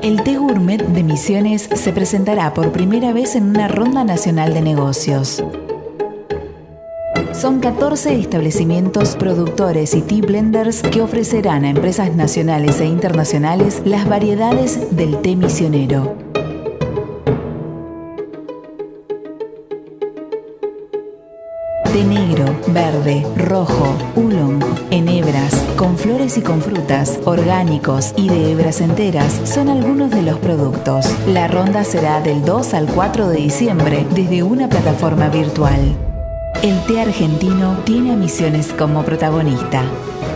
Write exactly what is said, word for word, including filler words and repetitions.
El té gourmet de Misiones se presentará por primera vez en una ronda nacional de negocios. Son catorce establecimientos productores y tea blenders que ofrecerán a empresas nacionales e internacionales las variedades del té misionero. Té negro, verde, rojo, oolong, en hebras, con flores y con frutas, orgánicos y de hebras enteras son algunos de los productos. La ronda será del dos al cuatro de diciembre desde una plataforma virtual. El té argentino tiene a Misiones como protagonista.